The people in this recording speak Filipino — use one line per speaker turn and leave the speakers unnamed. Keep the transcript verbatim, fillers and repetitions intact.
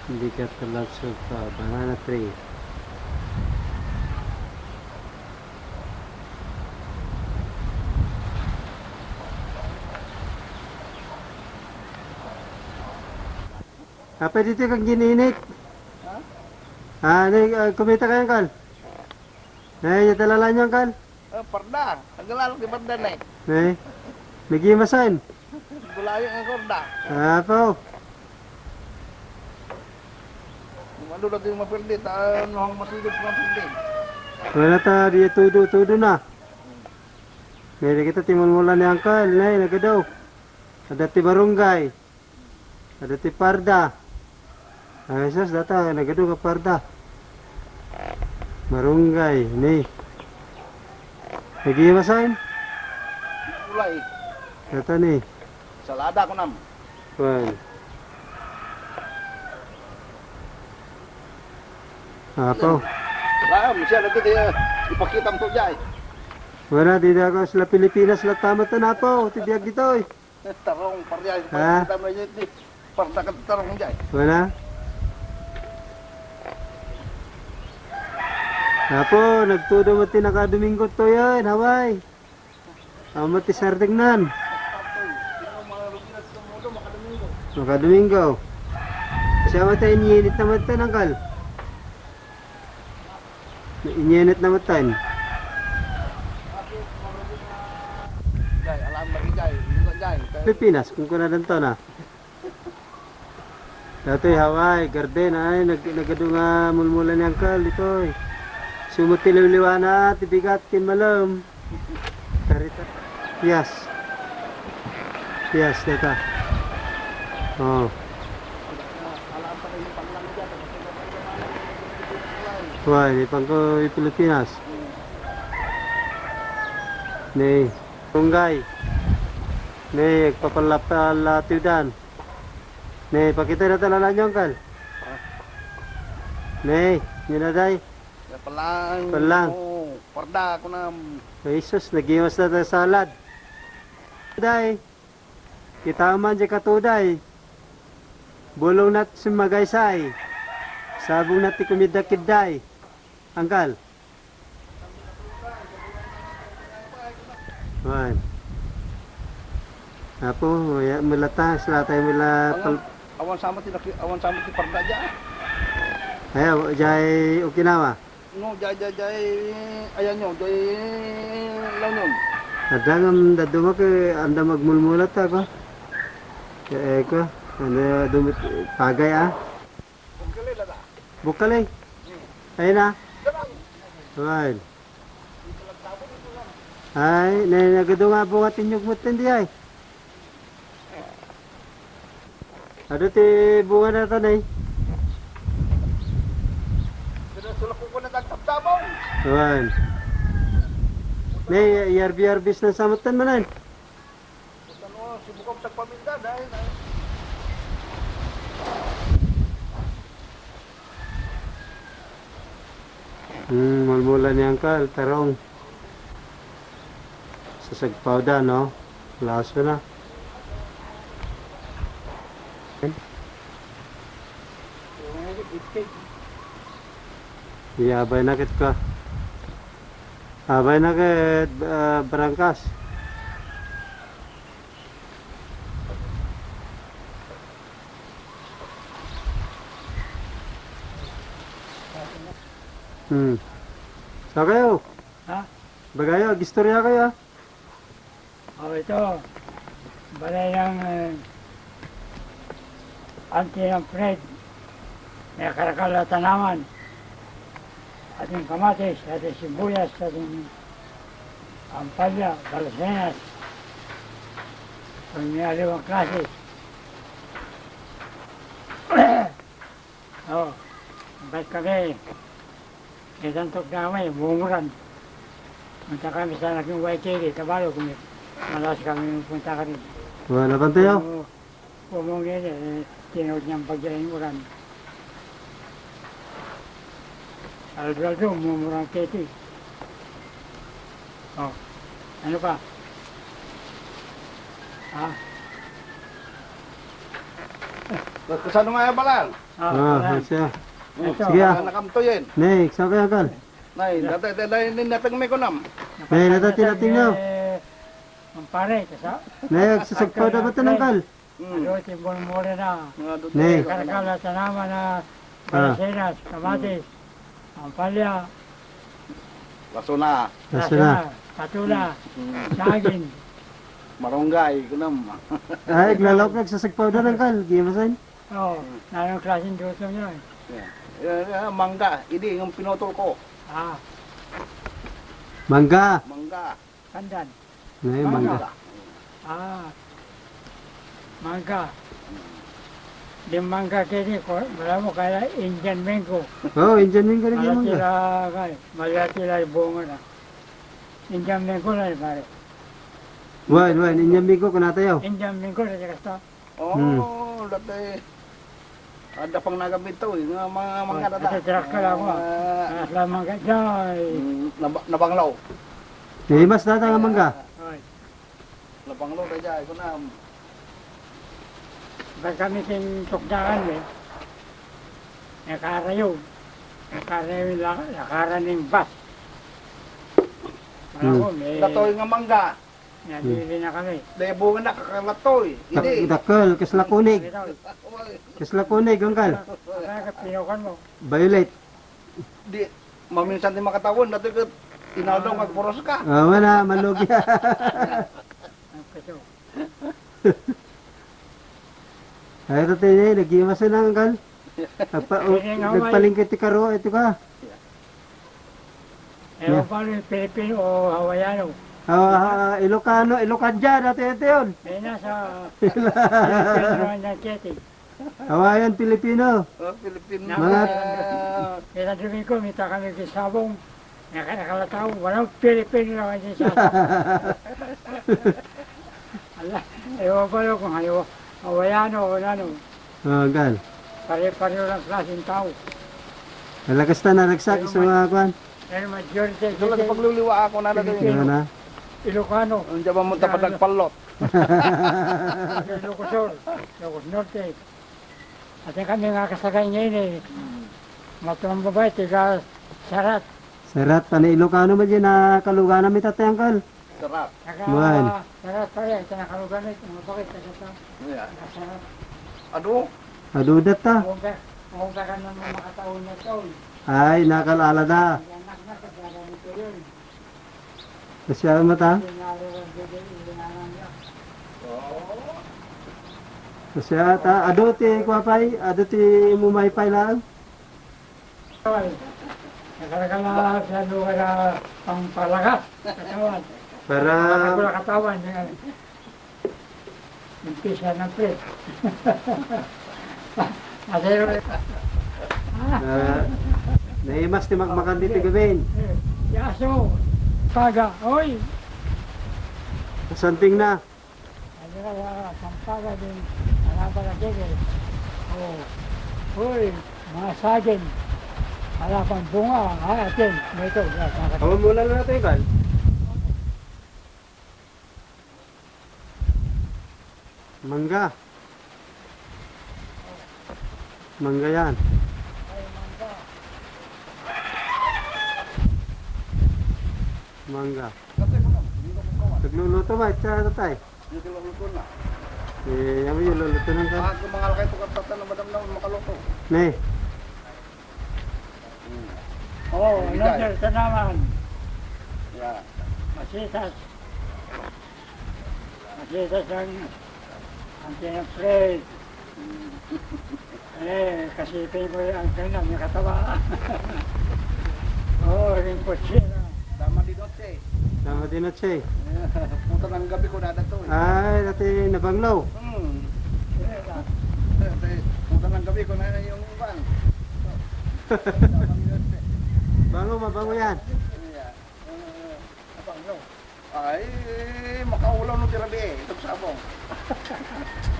Indicator lots of uh, banana tree. Apa dito kang gininit?
Ha?
Ah, ni uh, kumita kayo kal? Eh, yung talalan niyo kal?
Eh, perda. Naglalak di perda nih.
Eh, nagimasan.
Gulayo ng korda.
Apa?
Mando dati yung mapirdi. Taan nohang masudod sa mapirdi.
Wala ta, di tudo-tudo na. Ngayon kita timon mula ni Angkal, nay, nagadaw. Ada ti barangay. Ada ti parda. Ay, sas, data, nagadaw ka parda. Barangay, ni. Nagimasan?
Gulay.
Data ni.
Salada ko nam.
Well. Apa?
Lah, siya lagi dia ipakita mo dyan.
Wala, di na ako sila Pilipinas, sila tama to na po. Tibiyag dito eh.
Tarong parya.
Ha?
Ipakita mo dyan. Parda ka tarong dyan.
Wala. Apo, nagtudo mo ti nakadomingo to yan, Hawaii. Amo ti sardegnan. Makadomingo. Siya mata iniinit na matan, Angkal. Iniinit na matan.
Jay, alam lagi jay. Juga jay.
Pilipinas, kung kunadan to na. Dito Hawaii, garden ay nag nagado nga mulmulan ni Angkal dito. Sumot ti liwliwana, tibigat kin malam. Karita. Yes. Yes, dito. Oh.
Alam pa rin panglang dyan.
Wah, di pangko di Pilipinas. Nih, tunggay. Nih, papalapalatidan. Nih, pakita na talalan nyo, Angkal. Nih, yun na day.
Ya pelang.
Pelang.
Oh, parda ko nam.
Jesus, nagiwas na tayo salad. Day, kita man dyan katuday. Bulong nat sumagaysay. Sabong nat ikumidakid-day. Angkal. Wan. Apo, ya melata, selatay mula pal.
Awan sama ti awan sama ti parda dyan.
Ayo, jay Okinawa.
No, jay jay jay ayan nyo, jay lanon.
Adangam daduma ke anda magmulmulat ako. Eh ko, ano dumit pagay ah.
Bukali lada.
Bukali. Ayun na. Right. Ay, na nagado nga po atin yung mutin di ay. Ano ti bunga na ito na eh.
Sulak ko na tagtaptabong.
Right. Nay, I R B R business sa mutin manan.
Ano, si Bukong tagpaminda dahil ay.
Hmm, mulmula ni Angkal, tarong. Sasagpaw da, no? Laso na. Iyabay na kit ka. Abay na kit uh, barangkas. Hmm. Sa kayo?
Ha?
Bagayo, gistorya kayo.
Oh, ito. Balay ng uh, anti ng Fred. May karakal na tanaman. Ating kamatis, ating sibuyas, ating ampalya, balsenas. Kung may aliwang klase. Oh, ba't kami? Itantok na kami, bumuran. Punta kami sa laking Y K D, Tabalo, kung malas kami punta ka rin.
Wala pa tayo?
Pumungin, eh, tinood niyang pagjaling uran. Albrado, mumurang keti. Oh, ano pa? Ha?
Kasano nga yung balang?
Ah,
Ah,
wala.
siya.
Ito.
Sige ah.
Nakamtoyin.
Nay, sa kaya kal.
Nay, dati dati ninapeng may kunam.
Nay, natati-nating nyo.
Eh, Ang pare, kasa.
Nay, sasagpaw na ba ito ng kal?
Hmm.
Ano, timbol mura na.
Nga doon.
Nay.
Karakala sa naman na Balasinas, Kamatis, Ampalya,
Laso na.
Nasa na.
Patula,
Hmm.
Saging.
Marunggay, kunam.
Ay, glalawak nagsasagpaw na ng kal. Gimasan.
Oo, nanong klaseng duso nyo eh.
Yeah. Yeah, mangga, ini yung pinutol ko.
Ah,
Mangga.
Mangga.
pandan.
Nay, mangga.
Ah, mangga. Di mangga kini ko, wala mo kaya Indian mango.
Oh, Indian Mingo rin yung
Malaki
mangga.
la kay, malaki la yung bunga na. Indian mango na yung pare.
Wan, wan, Indian Mingo ko natayo.
Indian mango na yung kasta.
Oh,
Hmm.
dati. Ada pang nagamit to, eh, nga mga mga dada.
Kasi tirak ka lang mo.
Ah,
Alas lamang ka dyan.
mm, nab- nabanglaw.
Nimas na tayo ng mangga.
Oy,
Nabanglaw na dyan, kunam.
pag kami ting tukdakan eh. Nakarayo. Nakarayo lang, nakaran ng bus. Wala
Hmm.
ko, may...
Latoy nga mangga.
Nabili na kami.
Debo nga nakalatoy. Hindi.
Dakal, kaslakunig.
Ito,
Kaslakunig, ang kal.
kaya pinukan mo.
Violet.
Di, maminsan di makatawon. Dati ka, inaldaw magpuros ka.
Ah, wala, malugi.
Ang kaso.
Ay, ito tayo eh, nagimasan na ang kal. Nagpa, o,
Sige nga, may-
nagpalingkit ti karo, ito ka.
Ewan pa rin, Pilipino o Hawaiano.
Ah, Ilocano, Ilocadya, dati ito yun.
May nasa Pilipino ng Keti.
Hawaiian, Pilipino.
Oh, Pilipino.
Mga-
Ah,
Kaya sabi ko, mita kami kay Sabong. Nakakalataw, walang Pilipino lang kasi sa Ala, ewan pa rin kung hayo, Hawaiano o ano.
Oh, kal.
Pare-pareho lang klaseng tao.
Nalakas na naragsak sa mga kwan.
Pero majority
ito lang
kasi
pagluluwa ako na natin.
Ano na?
Ilocano.
Ang diyan mo tapad nagpalot.
Ilocos Sur, Ilocos Norte. At yung kami nga kasagay ngayon eh. Matulong babae, tiga Sarat.
Sarat, pani Ilocano man dyan, nakaluga namin tatay ang kal.
Sarap.
Saka
Man.
Sarat pa rin, tinakalugan rin. Mabakit sa sa
Yeah.
Sarat.
Ano?
Adudat ta.
Mahunga ka ng mga makataon na taon.
Ay, nakalala.
Yan na kasagara nito yun.
Kasya mata.
Tinalo ang bebe, ilinangan niya.
Kasya ta. Ado ti kwapay, ado ti mumaypay lang.
Ay, nakalagala sa lugar na pangpalakas. Katawan.
Para
Nakagula katawan. Umpisa ng pres. Asero.
uh, naimas ti magmakan dito gawin.
Yaso. Paga. Oy.
Santing na.
Ano kaya pampaga din. Halapan na tigil. Oh. Uy. Mga sagin. Halapan bunga. Ha, atin. Ito.
Hawa muna na natin kal. Mangga. Mangga yan. Mangga. Nagluluto ba? Itsa tatay.
Dito lang luto na.
Eh, yaman yung luluto ng kal.
Ah, kumangal kayo ito katata na madam na makaluto.
Nay.
Oo, oh, another sa naman.
Yeah.
Masitas. Masitas ang ang tinapres. Eh, kasi ko ang kanam, yung katawa. Oo, oh, rin po siya.
Dama di dote.
Tama din at siya eh.
Punta ng gabi ko dada to. eh.
Ay, dati nabanglaw.
Hmm. Dati, punta ng gabi ko na yung van. Dama di dote.
Bango, mabango yan.
Yeah. Uh, Abang, no? Ay, makaulaw no tirabi eh. Itong sabong.